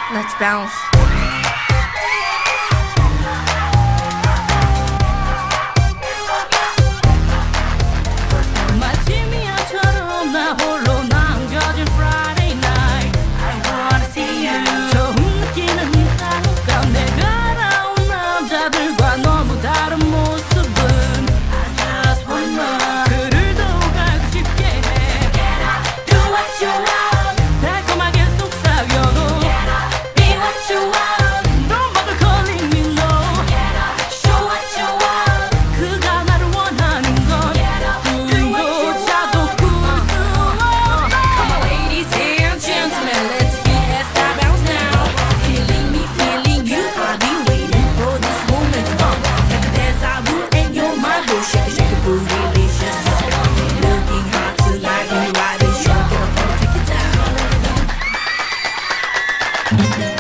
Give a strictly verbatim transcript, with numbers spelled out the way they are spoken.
Let's bounce. 마침이야처럼 나 홀로 남겨진 Friday night. I wanna see you. 처음 느끼는 이 따뜻함, 내가 알아온 남자들과 너무 다른 모습은 I just want more. 그를 더욱 알고 싶게 해. Do what you want. 달콤하게 속삭여도 be what you want. Don't bother calling me no. Show what you want. 그가 나를 원하는 건 꿈조차도 꿀 수 없다. Come on ladies and gentlemen, let's hit that star bounce now. Feeling me, feeling you, I've been waiting for this moment to come. Every dance I do and you're my boo. Shake it, shake it, boo, delicious. Looking hot tonight, can you ride it? Sure, get up and take it down.